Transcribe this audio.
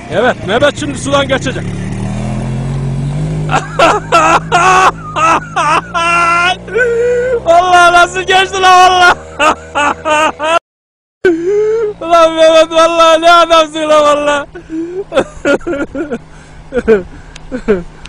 Evet, Mehmet şimdi sudan geçecek. Vallahi nasıl geçti lan vallahi. Ulan Mehmet vallahi ne adamsın lan vallahi.